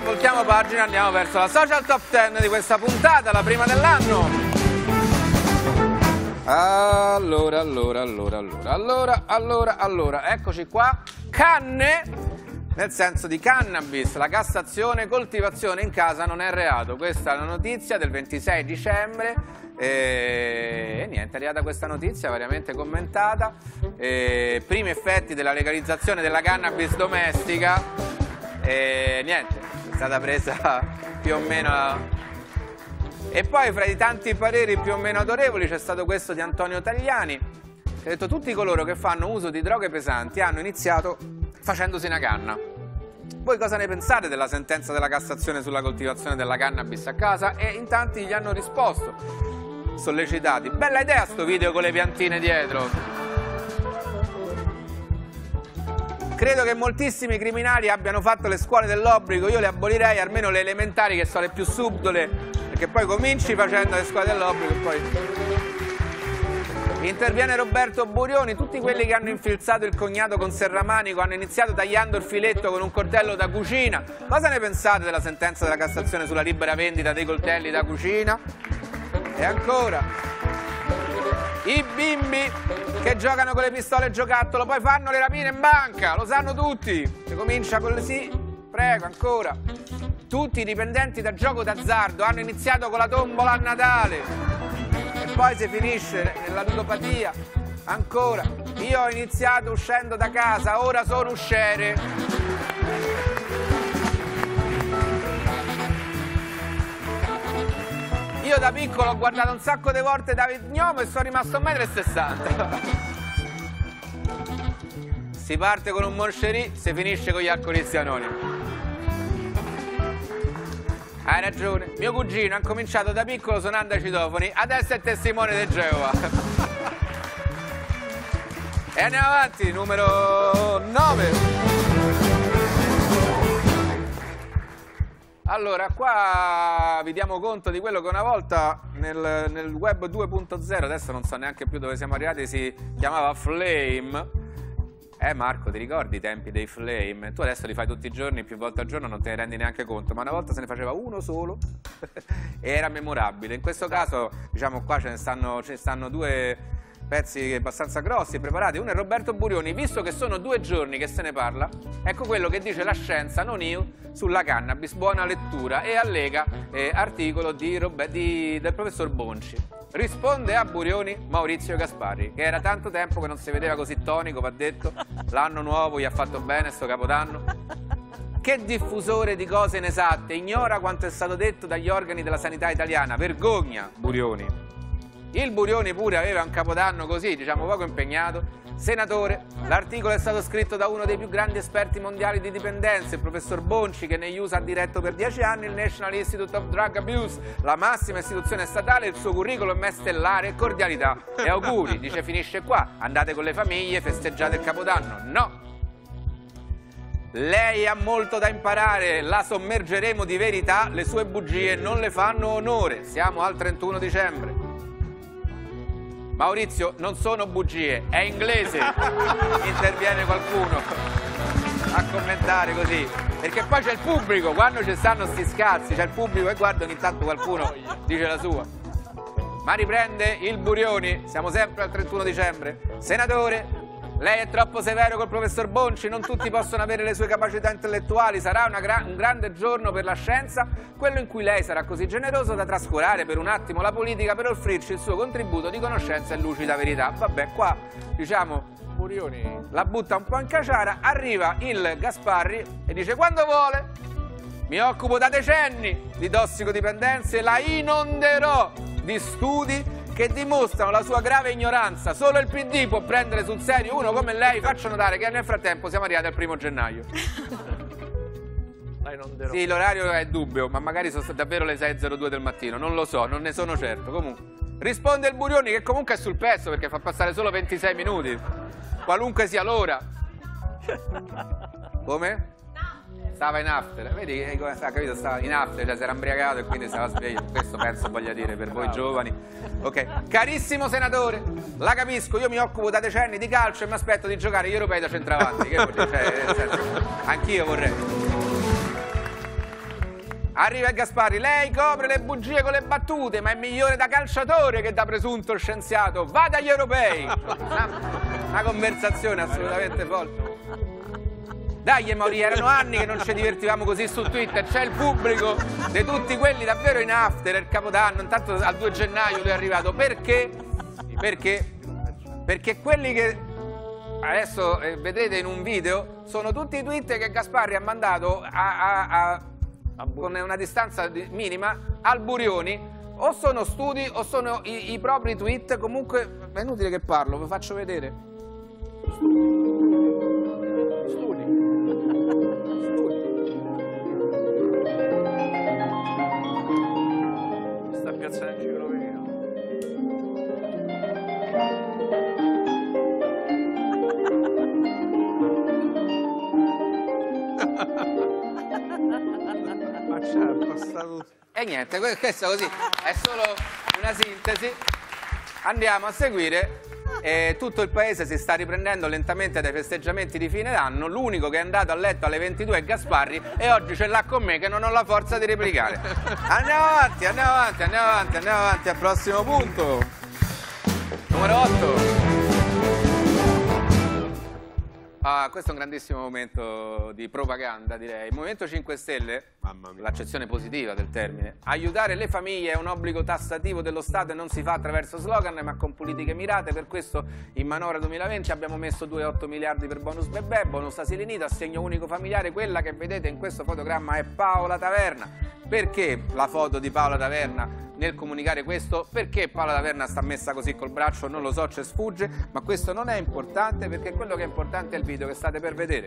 voltiamo pagina, andiamo verso la social top 10 di questa puntata, la prima dell'anno. Allora, eccoci qua. Canne, nel senso di cannabis, la cassazione, coltivazione in casa non è reato. Questa è la notizia del 26 dicembre. E niente, è arrivata questa notizia variamente commentata. Primi effetti della legalizzazione della cannabis domestica. Niente, è stata presa più o meno. E poi fra i tanti pareri più o meno autorevoli c'è stato questo di Antonio Tagliani, che ha detto: tutti coloro che fanno uso di droghe pesanti hanno iniziato facendosi una canna. Voi cosa ne pensate della sentenza della Cassazione sulla coltivazione della cannabis a casa? E in tanti gli hanno risposto, sollecitati: bella idea sto video con le piantine dietro. Credo che moltissimi criminali abbiano fatto le scuole dell'obbligo, io le abolirei, almeno le elementari che sono le più subdole, perché poi cominci facendo le scuole dell'obbligo e poi... Interviene Roberto Burioni: tutti quelli che hanno infilzato il cognato con serramanico hanno iniziato tagliando il filetto con un coltello da cucina. Cosa ne pensate della sentenza della Cassazione sulla libera vendita dei coltelli da cucina? E ancora, i bimbi che giocano con le pistole giocattolo poi fanno le rapine in banca, lo sanno tutti. Si comincia con le... Sì, prego, ancora. Tutti i dipendenti da gioco d'azzardo hanno iniziato con la tombola a Natale e poi si finisce nella ludopatia. Ancora, io ho iniziato uscendo da casa, ora sono usciere. Io da piccolo ho guardato un sacco di volte David Gnomo e sono rimasto 1,60 m. Si parte con un Moncherie, si finisce con gli alcolisti anonimi. Hai ragione, mio cugino ha cominciato da piccolo suonando ai citofoni, adesso è testimone di Geova. E andiamo avanti, numero 9. Allora, qua vi diamo conto di quello che una volta nel web 2.0, adesso non so neanche più dove siamo arrivati, si chiamava Flame. Marco, ti ricordi i tempi dei Flame? Tu adesso li fai tutti i giorni, più volte al giorno, non te ne rendi neanche conto, ma una volta se ne faceva uno solo e era memorabile. In questo caso, diciamo, qua ce ne stanno due pezzi abbastanza grossi e preparati. Uno è Roberto Burioni: visto che sono 2 giorni che se ne parla, ecco quello che dice la scienza, non io, sulla cannabis, buona lettura, e allega articolo del professor Bonci. Risponde a Burioni Maurizio Gasparri, che era tanto tempo che non si vedeva così tonico, va detto, l'anno nuovo gli ha fatto bene sto Capodanno. Che diffusore di cose inesatte, ignora quanto è stato detto dagli organi della sanità italiana, vergogna Burioni. Il Burioni pure aveva un Capodanno così, diciamo, poco impegnato. Senatore, l'articolo è stato scritto da uno dei più grandi esperti mondiali di dipendenze, il professor Bonci, che negli USA ha diretto per 10 anni il National Institute of Drug Abuse, la massima istituzione statale. Il suo curriculum è stellare e cordialità. E auguri, dice, finisce qua, andate con le famiglie, festeggiate il Capodanno. No! Lei ha molto da imparare, la sommergeremo di verità, le sue bugie non le fanno onore. Siamo al 31 dicembre. Maurizio, non sono bugie, è inglese. Interviene qualcuno a commentare così, perché poi c'è il pubblico, quando ci stanno sti scazzi, c'è il pubblico e guarda, ogni tanto qualcuno dice la sua. Ma riprende il Burioni, siamo sempre al 31 dicembre. Senatore, lei è troppo severo col professor Bonci, non tutti possono avere le sue capacità intellettuali, sarà un grande giorno per la scienza, quello in cui lei sarà così generoso da trascurare per un attimo la politica per offrirci il suo contributo di conoscenza e lucida verità. Vabbè, qua, diciamo, Burioni la butta un po' in caciara, arriva il Gasparri e dice: quando vuole, mi occupo da decenni di tossicodipendenze, la inonderò di studi che dimostrano la sua grave ignoranza. Solo il PD può prendere sul serio uno come lei. Faccio notare che nel frattempo siamo arrivati al 1° gennaio. Sì, l'orario è dubbio, ma magari sono davvero le 6:02 del mattino, non lo so, non ne sono certo. Comunque risponde il Burioni, che comunque è sul pezzo perché fa passare solo 26 minuti, qualunque sia l'ora. Come? Stava in after, vedi come sta, capito? Stava in after, cioè si era imbriagato e quindi stava sveglio. Questo penso voglia dire per voi giovani. Ok, carissimo senatore, la capisco, io mi occupo da decenni di calcio e mi aspetto di giocare gli europei da centravanti. Che vuol dire? Cioè, nel senso, anch'io vorrei. Arriva il Gasparri, lei copre le bugie con le battute, ma è migliore da calciatore che da presunto scienziato. Vada agli europei! Una conversazione assolutamente folle. Dai Mauri, erano anni che non ci divertivamo così su Twitter, c'è il pubblico di tutti quelli davvero in after, il Capodanno, intanto al 2 gennaio lui è arrivato. Perché? Perché quelli che adesso vedrete in un video sono tutti i tweet che Gasparri ha mandato con una distanza minima al Burioni, o sono studi o sono i propri tweet. Comunque è inutile che parlo, vi faccio vedere. Studi. Sta piazza dell'enciclopedia. Ma c'è passato. E niente, questo così è solo una sintesi. Andiamo a seguire. Tutto il paese si sta riprendendo lentamente dai festeggiamenti di fine d'anno. L'unico che è andato a letto alle 22 è Gasparri, e oggi ce l'ha con me che non ho la forza di replicare. Andiamo avanti, andiamo avanti, andiamo avanti, andiamo avanti al prossimo punto. Numero 8. Questo è un grandissimo momento di propaganda, direi. Il Movimento 5 Stelle, l'accezione positiva del termine, aiutare le famiglie è un obbligo tassativo dello Stato e non si fa attraverso slogan ma con politiche mirate. Per questo in manovra 2020 abbiamo messo 2,8 miliardi per bonus bebè, bonus asili nido, assegno unico familiare. Quella che vedete in questo fotogramma è Paola Taverna. Perché la foto di Paola Taverna nel comunicare questo? Perché Paola Taverna sta messa così col braccio? Non lo so, ci sfugge, ma questo non è importante, perché quello che è importante è il video che state per vedere.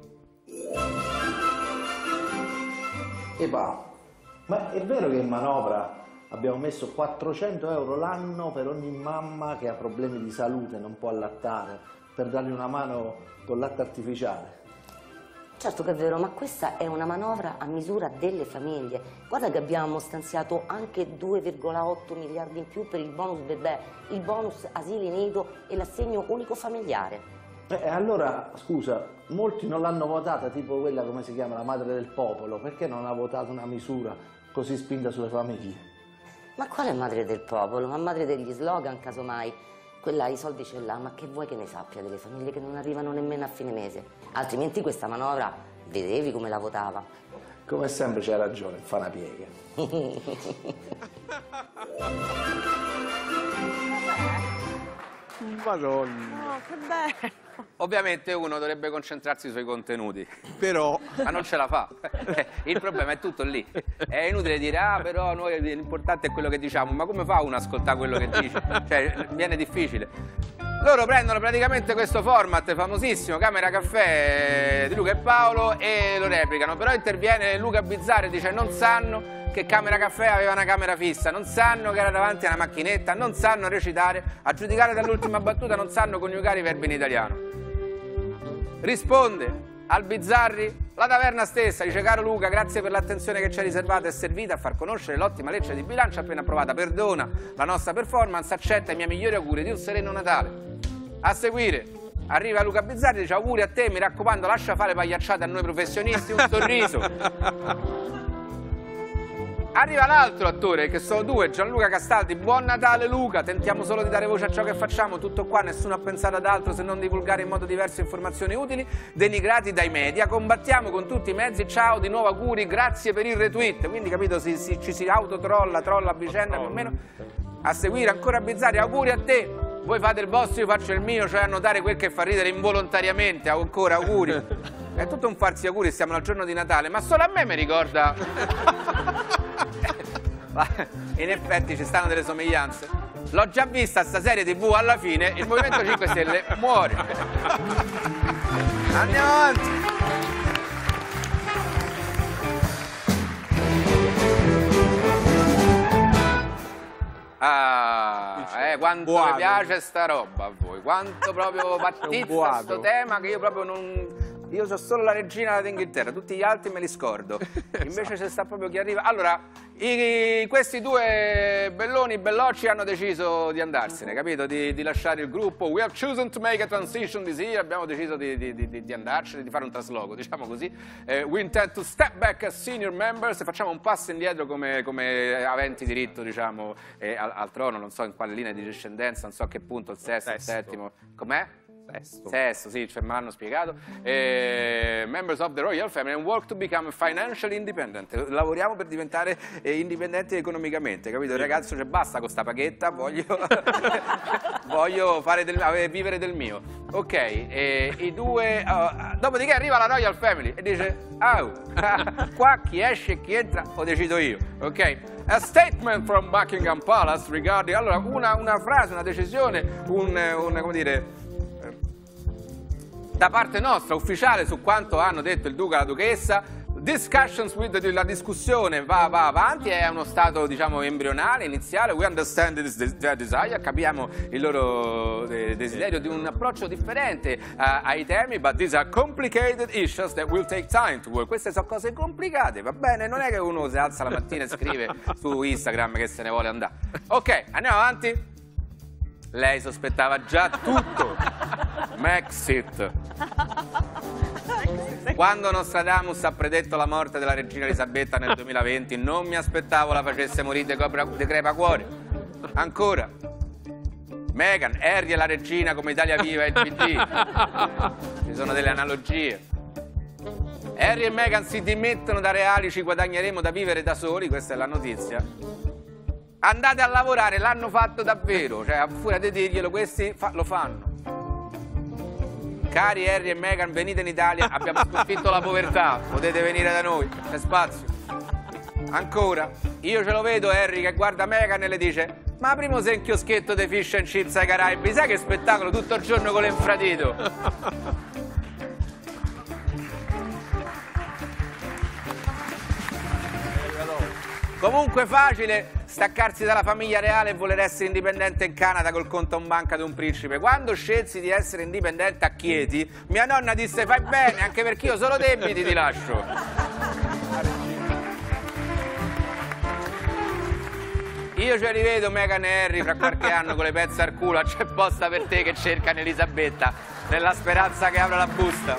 Ma è vero che in manovra abbiamo messo 400 euro l'anno per ogni mamma che ha problemi di salute, non può allattare, per dargli una mano con latte artificiale? Certo che è vero, ma questa è una manovra a misura delle famiglie. Guarda che abbiamo stanziato anche 2,8 miliardi in più per il bonus bebè, il bonus asili nido e l'assegno unico familiare. Allora, scusa, molti non l'hanno votata, tipo quella, come si chiama, la madre del popolo. Perché non ha votato una misura così spinta sulle famiglie? Ma quale madre del popolo? Ma madre degli slogan, casomai. Quella i soldi ce l'ha, ma che vuoi che ne sappia delle famiglie che non arrivano nemmeno a fine mese? Altrimenti questa manovra, vedevi come la votava. Come sempre c'hai ragione, fa una piega. Madonna. Oh, che bello. Ovviamente uno dovrebbe concentrarsi sui contenuti, Però ma non ce la fa. Il problema è tutto lì. È inutile dire, però noi l'importante è quello che diciamo, ma come fa uno ad ascoltare quello che dice? Cioè, viene difficile. Loro prendono praticamente questo format famosissimo, Camera Caffè di Luca e Paolo, e lo replicano. Però interviene Luca Bizzarri e dice: non sanno che Camera Caffè aveva una camera fissa, non sanno che era davanti a una macchinetta, non sanno recitare, a giudicare dall'ultima battuta non sanno coniugare i verbi in italiano. Risponde al Bizzarri la Taverna stessa, dice: caro Luca, grazie per l'attenzione che ci hai riservato, è servita a far conoscere l'ottima legge di bilancio appena approvata, perdona la nostra performance, accetta i miei migliori auguri di un sereno Natale. A seguire arriva Luca Bizzarri e dice: auguri a te, mi raccomando, lascia fare pagliacciate a noi professionisti, un sorriso. Arriva l'altro attore, che sono due, Gianluca Castaldi. Buon Natale Luca, tentiamo solo di dare voce a ciò che facciamo, tutto qua, nessuno ha pensato ad altro se non divulgare in modo diverso informazioni utili denigrati dai media, combattiamo con tutti i mezzi, ciao, di nuovo auguri, grazie per il retweet. Quindi, capito, ci si autotrolla, trolla a vicenda più o meno. A seguire ancora Bizzarri, auguri a te, voi fate il vostro, io faccio il mio, cioè annotare quel che fa ridere involontariamente, ancora auguri. È tutto un farsi auguri, siamo al giorno di Natale, ma solo a me mi ricorda... In effetti ci stanno delle somiglianze. L'ho già vista sta serie TV, alla fine il Movimento 5 Stelle muore. Andiamo avanti. Quanto mi piace sta roba a voi, quanto proprio pattizza sto tema, che io proprio non... Io so solo la regina d'Inghilterra, tutti gli altri me li scordo. Invece c'è sta proprio chi arriva. Allora, questi due bellocci hanno deciso di andarsene, capito? Di lasciare il gruppo. We have chosen to make a transition this year. Abbiamo deciso di andarcene, di fare un trasloco, diciamo così. We intend to step back as senior members. Facciamo un passo indietro come aventi diritto, diciamo, al trono. Non so in quale linea di discendenza, non so a che punto, il sesto, il settimo. Com'è? Sesto, sì, cioè me l'hanno spiegato. Members of the Royal Family and work to become financially independent. Lavoriamo per diventare indipendenti economicamente, capito? Ragazzo, cioè basta con sta paghetta, voglio vivere del mio. Ok, i due... dopodiché arriva la Royal Family e dice: qua chi esce e chi entra lo decido io, ok? A statement from Buckingham Palace regarding... Allora, una frase, una decisione, come dire... da parte nostra, ufficiale, su quanto hanno detto il duca e la duchessa. Discussions with la discussione va avanti, è uno stato, diciamo, embrionale, iniziale. We understand their desire, capiamo il loro desiderio di un approccio differente ai temi, but these are complicated issues that will take time to work. Queste sono cose complicate, va bene? Non è che uno si alza la mattina e scrive su Instagram che se ne vuole andare. Ok, andiamo avanti. Lei sospettava già tutto. Maxit. Quando Nostradamus ha predetto la morte della regina Elisabetta nel 2020, non mi aspettavo la facesse morire di crepacuore. Ancora. Meghan, Harry e la regina come Italia Viva e il PD. Ci sono delle analogie. Harry e Meghan si dimettono da reali, ci guadagneremo da vivere da soli, questa è la notizia. Andate a lavorare, l'hanno fatto davvero, cioè a furia di dirglielo questi lo fanno. Cari Harry e Meghan, venite in Italia, abbiamo sconfitto la povertà, potete venire da noi, c'è spazio. Ancora, io ce lo vedo Harry che guarda Meghan e le dice: ma primo sei un chioschetto di fish and chips ai Caraibi, sai che spettacolo tutto il giorno con l'infradito? Comunque facile staccarsi dalla famiglia reale e voler essere indipendente in Canada col conto in banca di un principe. Quando scelsi di essere indipendente a Chieti, mia nonna disse: fai bene, anche perché io solo debiti ti lascio. Io ce li vedo Meghan e Harry fra qualche anno con le pezze al culo, c'è posta per te che cercano Elisabetta, nella speranza che apra la busta.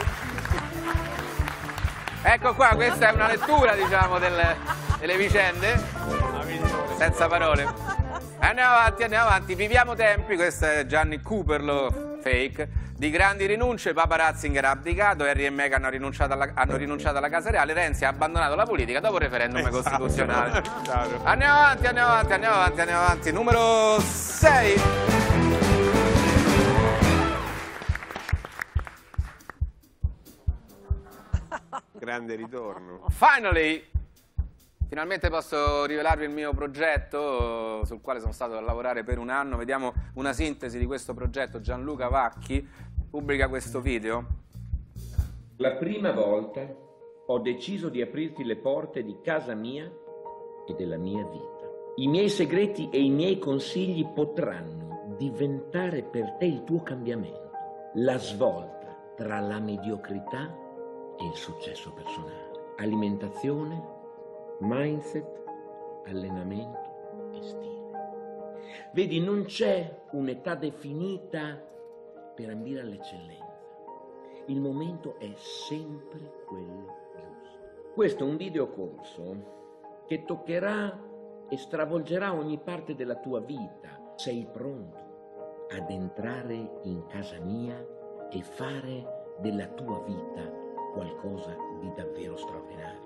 Ecco qua, questa è una lettura, diciamo, delle vicende. Senza parole. Andiamo avanti, viviamo tempi, questo è Gianni Cooper, lo fake, di grandi rinunce. Papa Ratzinger ha abdicato, Harry e Meghan hanno rinunciato alla Casa Reale, Renzi ha abbandonato la politica dopo il referendum costituzionale. Andiamo avanti. Numero 6. Grande ritorno. Finalmente posso rivelarvi il mio progetto sul quale sono stato a lavorare per un anno. Vediamo una sintesi di questo progetto. Gianluca Vacchi pubblica questo video. La prima volta ho deciso di aprirti le porte di casa mia e della mia vita. I miei segreti e i miei consigli potranno diventare per te il tuo cambiamento, la svolta tra la mediocrità e il successo personale. Alimentazione, mindset, allenamento e stile. Vedi, non c'è un'età definita per ambire all'eccellenza. Il momento è sempre quello giusto. Questo è un videocorso che toccherà e stravolgerà ogni parte della tua vita. Sei pronto ad entrare in casa mia e fare della tua vita qualcosa di davvero straordinario?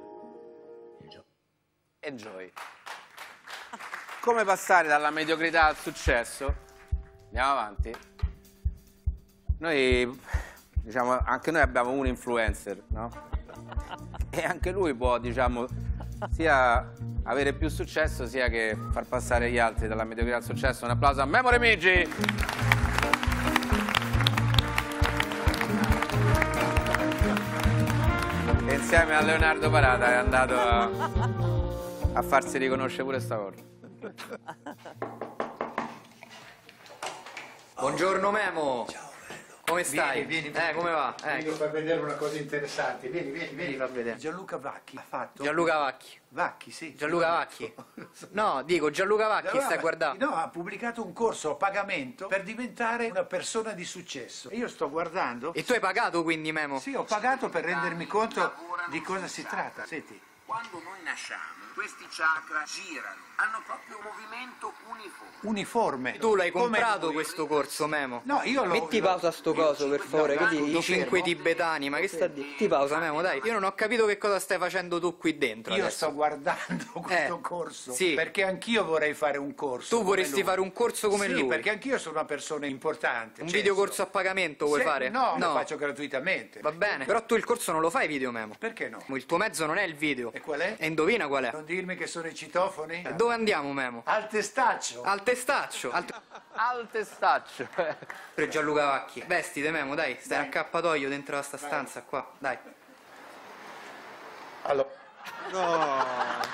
Enjoy. Come passare dalla mediocrità al successo? Andiamo avanti. Noi, diciamo, anche noi abbiamo un influencer, no? E anche lui può, diciamo, sia avere più successo sia che far passare gli altri dalla mediocrità al successo. Un applauso a Memo Remigi. E insieme a Leonardo Parata è andato a farsi riconoscere pure stavolta. Buongiorno Memo. Ciao bello. Come stai? Vieni, come va? Voglio far vedere una cosa interessante. Vieni. Fa vedere. Gianluca Vacchi ha fatto... Gianluca Vacchi. Vacchi, sì. Gianluca Vacchi. No, dico Gianluca Vacchi, stai guardando. No, ha pubblicato un corso a pagamento per diventare una persona di successo. E io sto guardando... E tu hai pagato quindi, Memo? Sì, ho pagato per rendermi conto di cosa si tratta. Senti. Quando noi nasciamo, questi chakra girano, hanno proprio un movimento Uniforme. Tu l'hai Come comprato lui. questo corso, Memo? No, io l'ho... Metti pausa a sto coso, per favore, No, vedi lo i 5 fermo. tibetani, ma che sta a dire? Metti pausa, Memo, dai. Io non ho capito che cosa stai facendo tu qui dentro Io adesso. sto guardando questo corso, sì. perché anch'io vorrei fare un corso. Tu come vorresti lui. fare un corso come sì, lui? perché anch'io sono una persona importante. Un cioè, videocorso a pagamento vuoi fare? No, lo faccio gratuitamente. Va bene, però tu il corso non lo fai video, Memo. Perché no? Il tuo mezzo non è il video. E qual è? E indovina qual è? Non dirmi che sono i citofoni? Dove andiamo, Memo? Al testaccio. Al testaccio. Al testaccio. Per Gianluca Vacchi. Vestite, Memo, dai. Stai in accappatoio dentro sta stanza qua. Dai. Allora. No.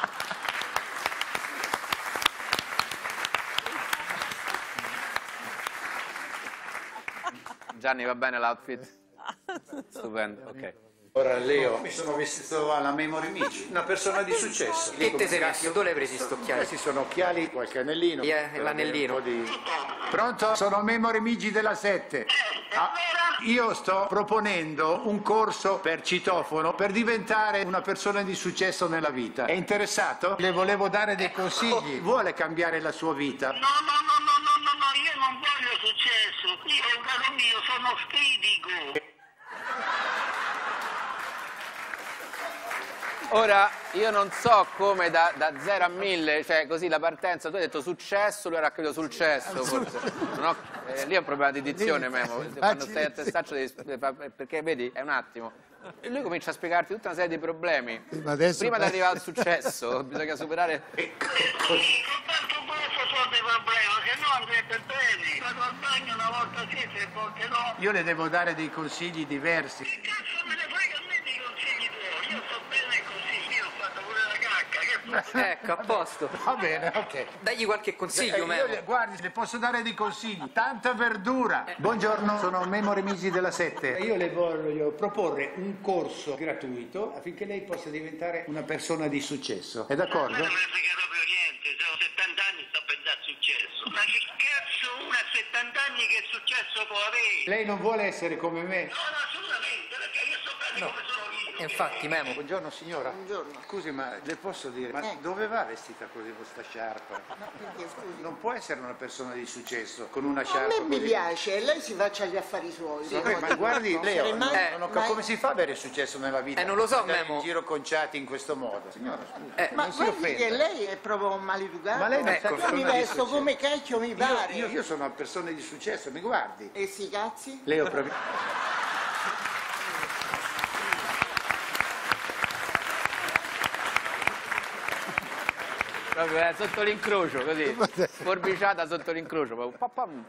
Gianni, va bene l'outfit? Stupendo, ok. Ora Leo, mi sono vestito alla Memory Mici, una persona di successo. E te sei messo? Dove l'hai presi sto occhiali? Questi sono occhiali, qualche anellino. l'anellino. Un po' di- Pronto? Sono Memory Migi della 7. Io sto proponendo un corso per citofono per diventare una persona di successo nella vita. È interessato? Le volevo dare dei consigli. Vuole cambiare la sua vita? No, io non voglio successo, io caro mio sono spiritico. Ora, io non so come da 0 a 1000, cioè così la partenza, tu hai detto successo, lui era capito successo, forse. Non ho- lì è un problema di dizione, Memo, quando stai a testaccio perché vedi, è un attimo. E lui comincia a spiegarti tutta una serie di problemi. Prima di arrivare al successo, bisogna superare... Soltanto questo sono dei problemi, se no andrebbe bene. Vado al bagno una volta sì, 3 volte no. Io le devo dare dei consigli diversi. Che cazzo me ne frega a me dei consigli tuoi? Io sto bene così, io ho fatto pure la cacca, che fai? Ecco, a posto. Va bene, ok. Dagli qualche consiglio, Memo. Guardi, le posso dare dei consigli. Tanta verdura. Buongiorno, sono Memory Migi della 7. Io le voglio proporre un corso gratuito affinché lei possa diventare una persona di successo. È A me d'accordo? non me ne frega proprio niente, se ho 70 anni sto pensando al successo. Ma che cazzo uno a 70 anni che successo può avere? Lei non vuole essere come me? No, assolutamente, perché io sto bene come sono io. Infatti, Memo. Buongiorno signora. Buongiorno. Scusi, ma le posso dire, ma dove va vestita così con sta sciarpa? Non può essere una persona di successo con una A sciarpa me mi così. piace, lei si faccia gli affari suoi. Ma guardi, Leo, mai- come si fa ad avere successo nella vita? non lo so, Andare Memo. in giro conciati in questo modo. Signora, scusi, Ma non si guardi che offenda. lei è proprio un maleducato. Ma lei non Ecco, sa Io mi persona di vesto successo. come cacchio mi pare. Io sono una persona di successo, mi guardi. E sti cazzi? Leo, provi- Proprio sotto l'incrocio, così, sforbiciata sotto l'incrocio. Proprio, pa, pam.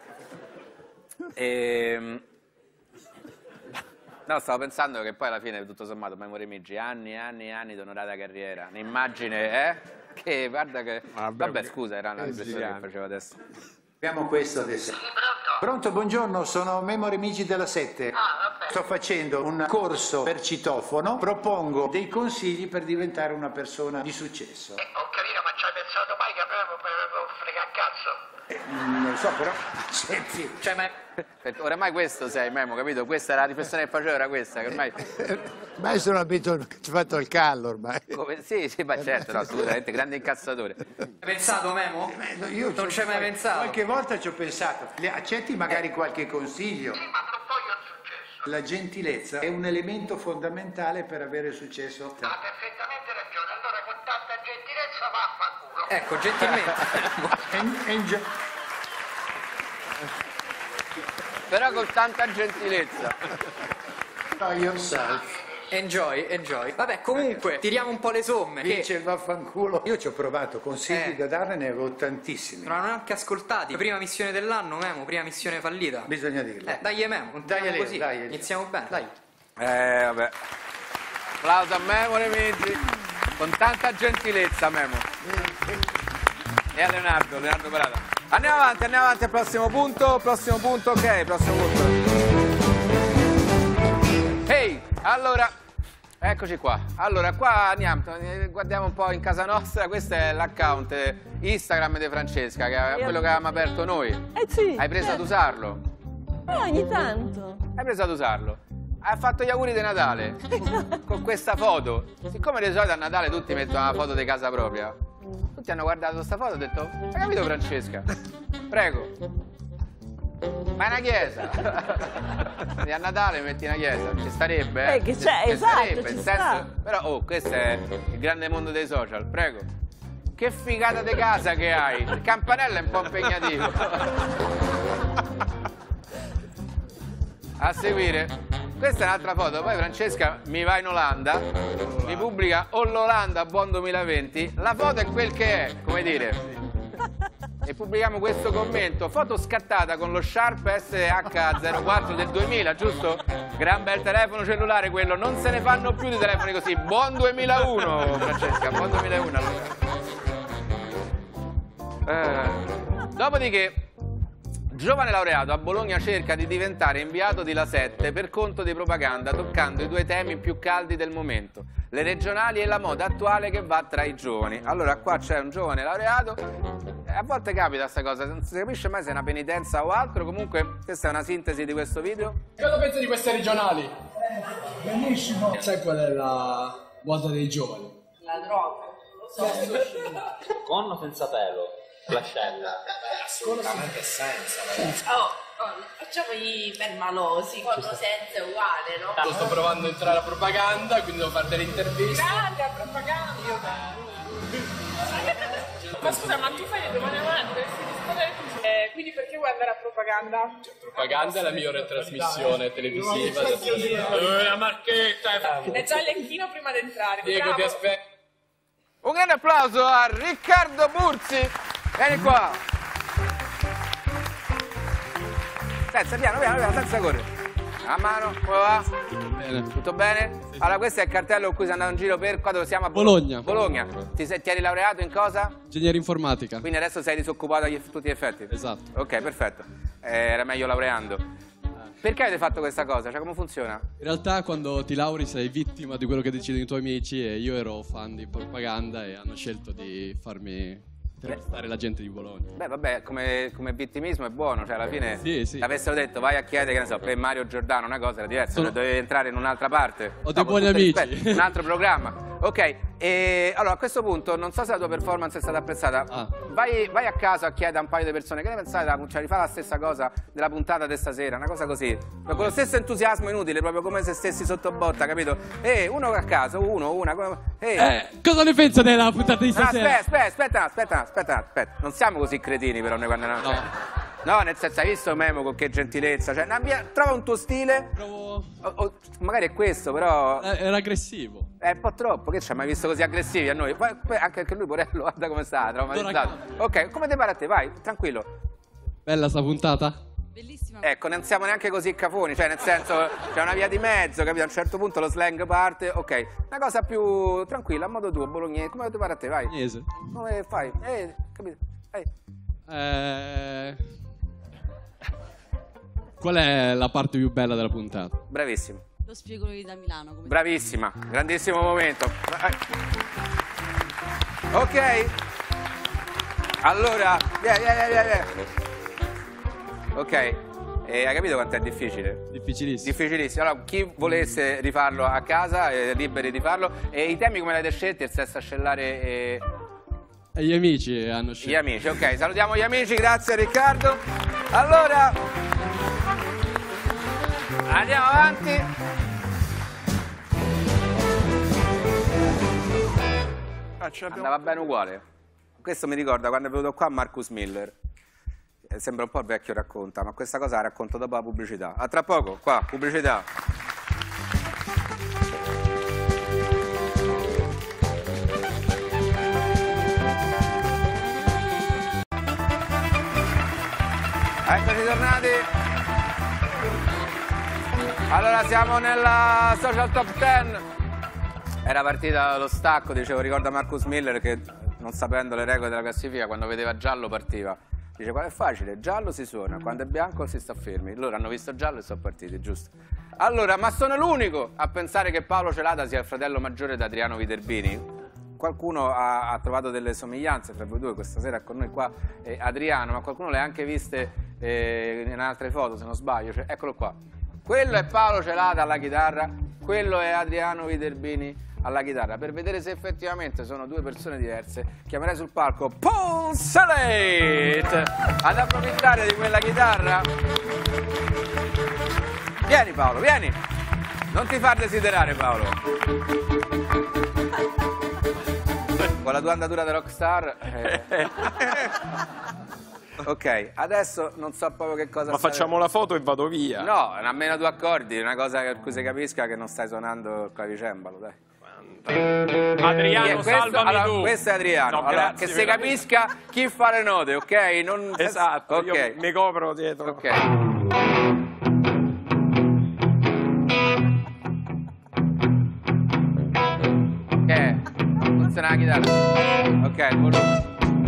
No, stavo pensando che poi alla fine, tutto sommato, Memory Migi, anni e anni e anni di onorata carriera. Un'immagine, che guarda che... Vabbè, scusa, era una riflessione che facevo adesso. Abbiamo questo adesso. Pronto, buongiorno, sono Memory Migi della 7. Sto facendo un corso per citofono, propongo dei consigli per diventare una persona di successo. Ho capito, ma ci hai pensato mai che avevo frega a cazzo? Non lo so, però, senti, Cioè, ma... Perché oramai questo sei, Memo, capito? Questa era la riflessione che facevo, era questa, che ormai... Ma io sono abituato, ci ho fatto il callo ormai. Sì, ma certo, no, assolutamente, grande incassatore. Hai pensato, Memo? io Non ci hai mai pensato? Qualche volta ci ho pensato. Le accetti magari qualche consiglio? Ma non voglio il successo. La gentilezza è un elemento fondamentale per avere successo. Ha perfettamente ragione, allora con tanta gentilezza vaffanculo. Ecco, gentilmente. Però con tanta gentilezza. Know yourself. Enjoy. Vabbè, comunque, tiriamo un po' le somme. Dice il vaffanculo. Io ci ho provato consigli da darne, ne avevo tantissimi. Non hanno anche ascoltati. Prima missione dell'anno, Memo, prima missione fallita. Bisogna dirlo. Dai, Memo, Dai, così. dai. Iniziamo bene, dai. Vabbè. Applauso a Memory Migi, con tanta gentilezza, Memo. E a Leonardo Parata. Andiamo avanti al prossimo punto, ok, prossimo punto. Allora, eccoci qua. Allora, qua andiamo, guardiamo un po' in casa nostra. Questo è l'account Instagram di Francesca, che è quello che avevamo aperto noi. Sì. Hai preso ad usarlo? Ogni tanto. Hai preso ad usarlo. Hai fatto gli auguri di Natale con questa foto. Siccome di solito a Natale tutti mettono la foto di casa propria, tutti hanno guardato questa foto e hanno detto: hai capito Francesca? Prego. Ma è una chiesa. A Natale metti una chiesa. Ci starebbe, che c'è, esatto, starebbe, ci nel sta. senso, però, questo è il grande mondo dei social, prego. Che figata di casa che hai. Il campanello è un po' impegnativo. A seguire. Questa è un'altra foto. Poi Francesca mi va in Olanda, mi pubblica o l'Olanda buon 2020. La foto è quel che è, come dire. E pubblichiamo questo commento, foto scattata con lo Sharp SH04 del 2000, giusto? Gran bel telefono cellulare quello, non se ne fanno più di telefoni così. Buon 2001 Francesca, buon 2001 allora. Dopodiché, giovane laureato a Bologna cerca di diventare inviato di La 7 per conto di propaganda, toccando i due temi più caldi del momento, le regionali e la moda attuale che va tra i giovani. Allora qua c'è un giovane laureato. A volte capita questa cosa, non si capisce mai se è una penitenza o altro. Comunque questa è una sintesi di questo video. Cosa pensi di queste regionali? Benissimo. Sai qual è la moda dei giovani? La droga. Con o senza pelo? La scelta. Assolutamente senza. Facciamo i permalosi, con o senza è uguale, no? Sto provando a entrare alla propaganda, quindi devo fare delle interviste. Grande a propaganda! Ma scusa, ma tu fai le domande avanti, dovresti rispondere tu. Quindi perché vuoi andare a propaganda? Propaganda è la migliore trasmissione televisiva. La marchetta! È già l'elenchino prima di entrare. Diego, bravo. ti aspetto. Un grande applauso a Riccardo Burzi. Vieni qua. Senza, piano, senza correre. A mano, come va? Bene. Tutto bene? Sì. Allora, questo è il cartello con cui si è andato in giro per qua dove siamo a Bologna. Bologna. Ti eri laureato in cosa? Ingegneria informatica. Quindi adesso sei disoccupato a tutti gli effetti? Esatto. Ok, perfetto. Era meglio laureando. Perché avete fatto questa cosa? Cioè, come funziona? In realtà quando ti lauri sei vittima di quello che decidono i tuoi amici e io ero fan di propaganda e hanno scelto di farmi intervistare la gente di Bologna. Beh, vabbè, come vittimismo è buono, cioè alla fine sì. avessero detto vai a chiedere, che ne so, per Mario Giordano una cosa era diversa, dovevi entrare in un'altra parte. Ho dei buoni amici. Un altro programma. Ok, e allora a questo punto non so se la tua performance è stata apprezzata. Vai a casa a chiedere a un paio di persone che ne pensate, cioè rifà la stessa cosa della puntata di stasera, una cosa così. Con lo stesso entusiasmo inutile, proprio come se stessi sotto botta, capito? Uno a caso, una. Cosa ne pensa della puntata di stasera? Aspetta, non siamo così cretini però noi quando no, nel senso, hai visto Memo con che gentilezza, cioè trova un tuo stile. Magari è questo, però era aggressivo. È un po' troppo, che c'è mai visto così aggressivi a noi? Poi anche lui, Porello, guarda come sta, traumatizzato. Ok, come ti pare a te? Vai, tranquillo. Bella sta puntata? Bellissima. Ecco, non siamo neanche così cafoni, cioè nel senso c'è una via di mezzo, capito? A un certo punto lo slang parte, ok. Una cosa più tranquilla, a modo tuo, bolognese, come ti pare a te? Vai. Bolognese. Come fai? Capito? Qual è la parte più bella della puntata? Bravissimo. Lo spiego io da Milano. Come bravissima, grandissimo momento. Ok. Allora, via. Ok, hai capito quanto è difficile? Difficilissimo. Difficilissimo. Allora, chi volesse rifarlo a casa è liberi di farlo. E i temi come li avete scelti? Il sesso ascellare e gli amici hanno scelto. Gli amici, ok, salutiamo gli amici, grazie Riccardo. Allora, andiamo avanti. Andava bene uguale. Questo mi ricorda quando è venuto qua Marcus Miller. Sembra un po' il vecchio racconta, ma questa cosa la racconto dopo la pubblicità. A tra poco, qua, pubblicità. Eccoci tornati. Allora siamo nella Social Top 10. Era partita lo stacco, dicevo, ricorda Marcus Miller che non sapendo le regole della classifica quando vedeva giallo partiva. Dice qual è facile, giallo si suona, quando è bianco si sta fermi. Loro hanno visto giallo e sono partiti, giusto? Allora, ma sono l'unico a pensare che Paolo Celata sia il fratello maggiore di Adriano Viterbini? Qualcuno ha trovato delle somiglianze tra voi due, questa sera è con noi qua Adriano, ma qualcuno le ha anche viste in altre foto, se non sbaglio, cioè, eccolo qua. Quello è Paolo Celata alla chitarra, quello è Adriano Viterbini alla chitarra. Per vedere se effettivamente sono due persone diverse, chiamerei sul palco Paul Salate ad approfittare di quella chitarra. Vieni Paolo, vieni! Non ti far desiderare Paolo. Con la tua andatura da rockstar. Ok, adesso non so proprio che cosa. Ma facciamo la foto e vado via. No, almeno due accordi, una cosa per cui si capisca che non stai suonando il clavicembalo, dai. Adriano, salvami allora, tu. Questo è Adriano. No, allora, grazie, che si capisca chi fa le note, ok? Non... Esatto, okay. Io mi copro dietro. Ok. Funziona la chitarra. Ok, il volume.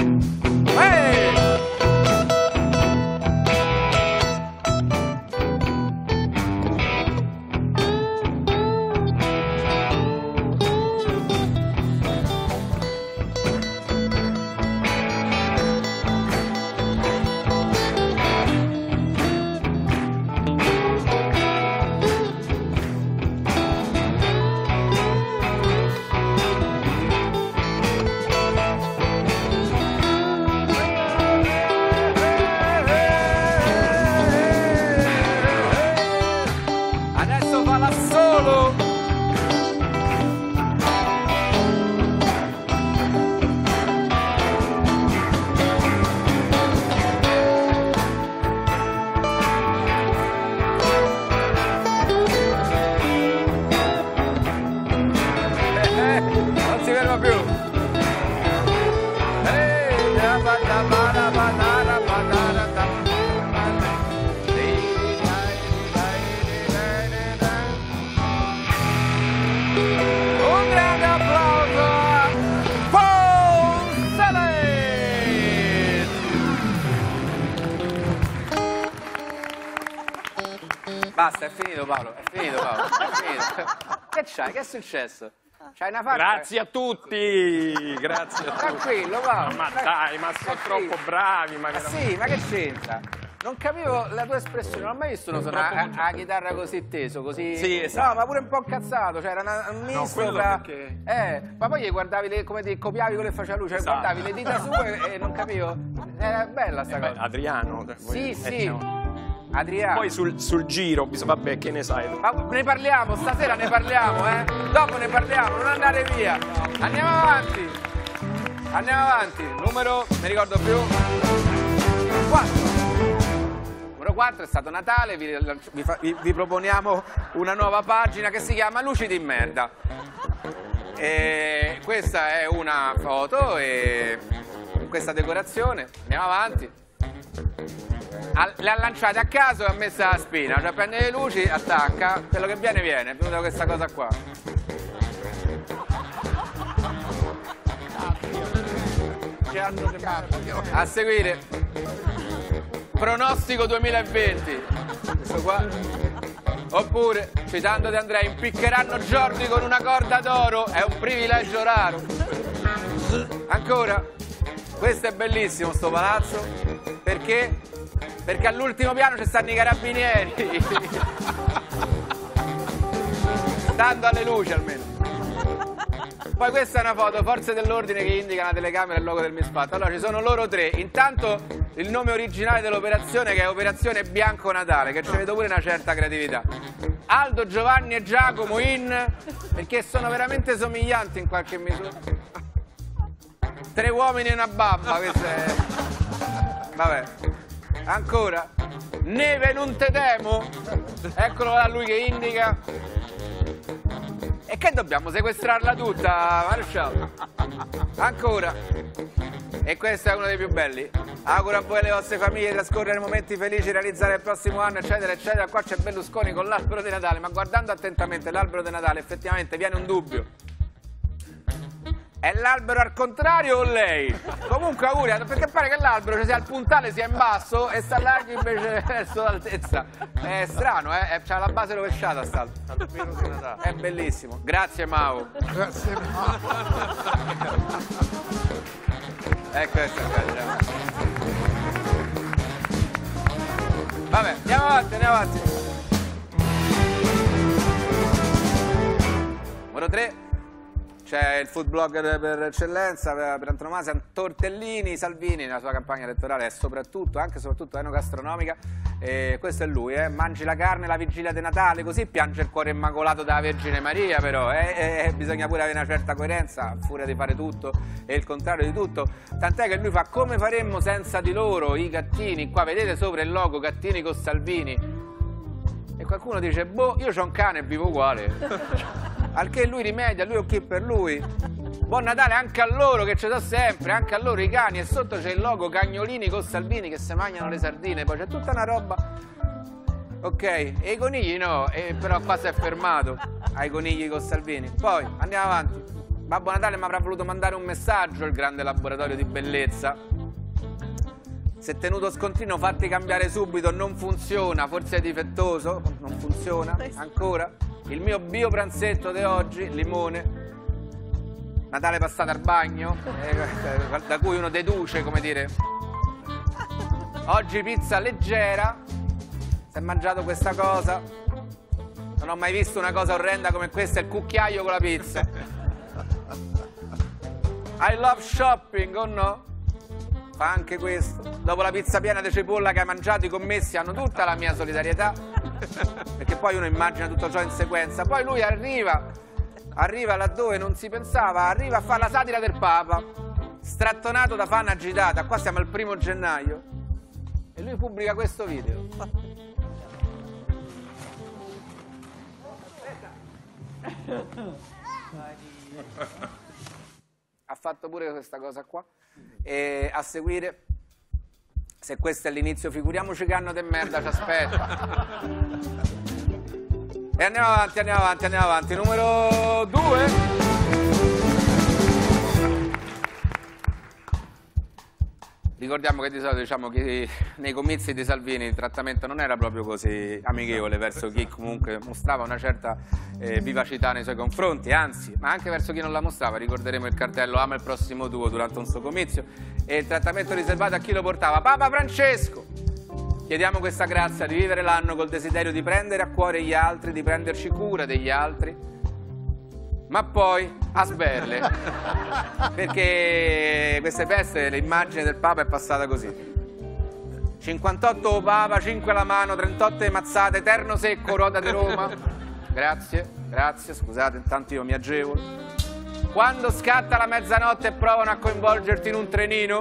Basta, è finito Paolo, è finito Paolo, è finito. Che c'hai? Che è successo? C'hai una faccia? Grazie a tutti, grazie a tutti. Tranquillo Paolo. Ma dai, ma sono troppo bravi. Ma sì, ma che c'entra? Non capivo la tua espressione, non ho mai visto uno suonare la chitarra così teso, così... Sì, esatto. No, ma pure un po' incazzato, cioè era un misto tra... perché... ma poi gli guardavi, come ti copiavi quello che faceva lui, cioè esatto. Guardavi le dita sue e non capivo... Era bella sta cosa. Adriano. Sì, sì. Adriano. Poi sul giro, vabbè, che ne sai? Ma ne parliamo, stasera ne parliamo, Dopo ne parliamo, non andare via. Andiamo avanti. Andiamo avanti. Numero, mi ricordo più. 4. Numero 4 è stato Natale, vi proponiamo una nuova pagina che si chiama Luci di merda. E questa è una foto e questa decorazione. Andiamo avanti. Le ha lanciate a caso e ha messa la spina, cioè prende le luci, attacca, quello che viene viene, è venuta questa cosa qua. A seguire pronostico 2020, questo qua. Oppure, citando De André, impiccheranno Jordi con una corda d'oro, è un privilegio raro. Ancora, questo è bellissimo sto palazzo, perché? Perché all'ultimo piano ci stanno i carabinieri. Stando alle luci almeno. Poi questa è una foto, forze dell'ordine che indica la telecamera e il logo del misfatto. Allora ci sono loro tre. Intanto il nome originale dell'operazione, che è Operazione Bianco Natale, che ci vedo pure una certa creatività. Aldo, Giovanni e Giacomo perché sono veramente somiglianti in qualche misura. 3 uomini e una bamba, questo è... Vabbè. Ancora. Neve non te temo. Eccolo là lui che indica. E che dobbiamo sequestrarla tutta, maresciallo? Ancora. E questo è uno dei più belli. Auguro a voi e alle vostre famiglie di trascorrere momenti felici, realizzare il prossimo anno, eccetera, eccetera. Qua c'è Berlusconi con l'albero di Natale, ma guardando attentamente l'albero di Natale effettivamente viene un dubbio. È l'albero al contrario o lei? Comunque auguri, perché pare che l'albero, cioè, sia al puntale sia in basso e sta là invece verso l'altezza. È strano, c'ha la base rovesciata st'albero. È bellissimo. Grazie Mau. Grazie Mau. Questo è bello. Vabbè, andiamo avanti. Numero 3. C'è il food blogger per eccellenza, per antonomasia, Tortellini Salvini, nella sua campagna elettorale è soprattutto, anche e soprattutto enogastronomica, e questo è lui, mangi la carne la vigilia di Natale, così piange il cuore immacolato della Vergine Maria, però, bisogna pure avere una certa coerenza, a furia di fare tutto e il contrario di tutto, tant'è che lui fa come faremmo senza di loro, i gattini, qua vedete sopra il logo, gattini con Salvini, e qualcuno dice, boh, io c'ho un cane e vivo uguale. Al che lui rimedia, lui è ok per lui. Buon Natale anche a loro che ci sono sempre, anche a loro i cani, e sotto c'è il logo Cagnolini con Salvini che si mangiano le sardine, poi c'è tutta una roba. Ok, e i conigli no, però qua si è fermato ai conigli con Salvini. Poi andiamo avanti. Babbo Natale mi avrà voluto mandare un messaggio, il grande laboratorio di bellezza. Se tenuto scontrino fatti cambiare subito, non funziona, forse è difettoso, non funziona ancora. Il mio biopranzetto di oggi, limone, Natale passato al bagno, da cui uno deduce, come dire, oggi pizza leggera, si è mangiato questa cosa, non ho mai visto una cosa orrenda come questa, il cucchiaio con la pizza. I love shopping, o no? Fa anche questo. Dopo la pizza piena di cipolla che hai mangiato, i commessi hanno tutta la mia solidarietà, perché poi uno immagina tutto ciò in sequenza. Poi lui arriva laddove non si pensava, arriva a fare la satira del Papa, strattonato da fan agitata. Qua siamo al 1° gennaio e lui pubblica questo video. Ha fatto pure questa cosa qua. E a seguire, se questo è l'inizio, figuriamoci che anno di merda ci aspetta. E andiamo avanti. Numero 2. Ricordiamo che di solito diciamo che nei comizi di Salvini il trattamento non era proprio così amichevole verso chi comunque mostrava una certa vivacità nei suoi confronti, anzi, ma anche verso chi non la mostrava. Ricorderemo il cartello "Ama il prossimo tuo" durante un suo comizio, e il trattamento riservato a chi lo portava: Papa Francesco, chiediamo questa grazia di vivere l'anno col desiderio di prendere a cuore gli altri, di prenderci cura degli altri, ma poi a sberle, perché queste feste l'immagine del Papa è passata così: 58 Papa, 5 alla mano, 38 mazzate, terno secco, ruota di Roma. Grazie, scusate, intanto io mi agevolo. Quando scatta la mezzanotte e provano a coinvolgerti in un trenino.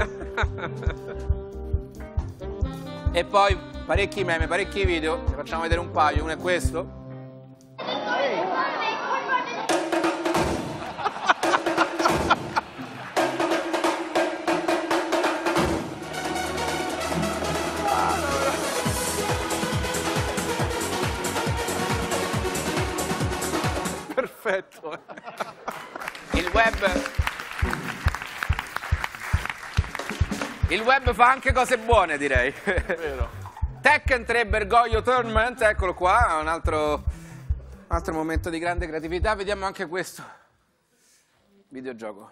E poi parecchi meme, parecchi video, ne facciamo vedere un paio, uno è questo. Perfetto. Il web fa anche cose buone, direi. Vero. Tekken 3 Bergoglio Tournament, eccolo qua, un altro momento di grande creatività. Vediamo anche questo videogioco.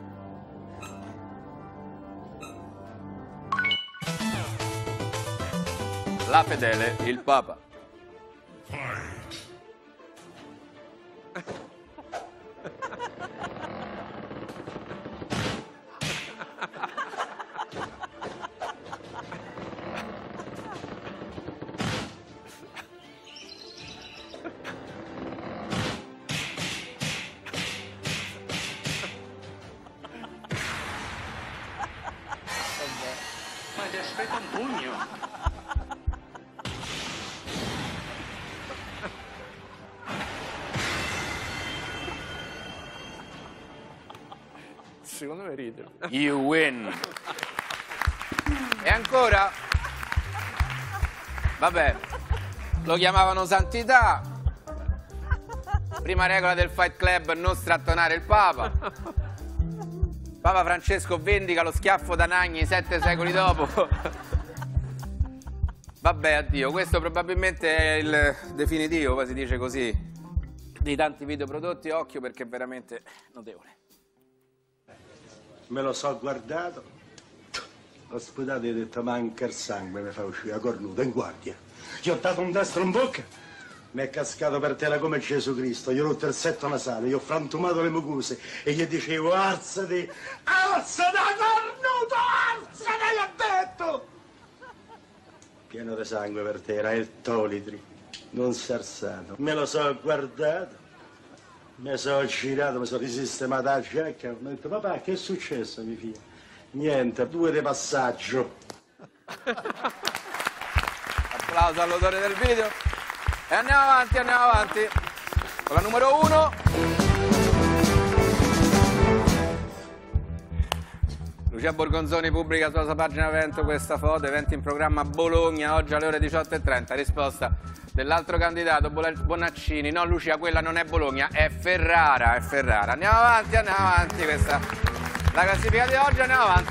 La fedele, il Papa. Ma ti aspetta un pugno. Secondo me ride. You win. E ancora, vabbè, lo chiamavano santità. Prima regola del Fight Club: non strattonare il Papa. Papa Francesco vendica lo schiaffo da Nagni 7 secoli dopo. Vabbè, addio, questo probabilmente è il definitivo, poi si dice così, dei tanti video prodotti. Occhio perché è veramente notevole. Me lo so guardato, ho sputato e ho detto manca il sangue, mi fa uscire la cornuta in guardia. Gli ho dato un destro in bocca, mi è cascato per terra come Gesù Cristo, gli ho rotto il setto nasale, gli ho frantumato le mucose e gli dicevo alzati, alzati cornuto, alzati, gli ho detto! Pieno di sangue per terra, il tolitri, non sersato. Me lo so guardato, mi sono girato, mi sono risistemato la giacca, mi ho detto papà che è successo mio figlio? Niente, 2 di passaggio. Applauso all'autore del video. E andiamo avanti con la numero 1. Lucia Borgonzoni pubblica sulla sua pagina evento questa foto, eventi in programma a Bologna, oggi alle ore 18:30. Risposta dell'altro candidato, Bonaccini. No Lucia, quella non è Bologna, è Ferrara, è Ferrara. Andiamo avanti, questa la classifica di oggi, andiamo avanti.